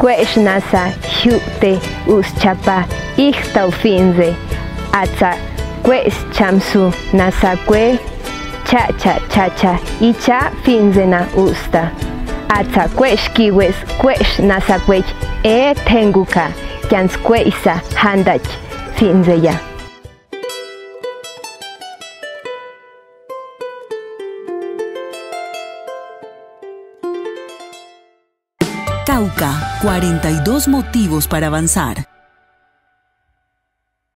Kwesh nasa hyute uschapa ichtau finze. Atsa kwesh chamsu nasa kwe cha icha finzena usta. Atsa kwesh kiwes kwesh nasa kwech tenguka kyans kweisa handach finzeya. Cauca, 42 motivos para avanzar.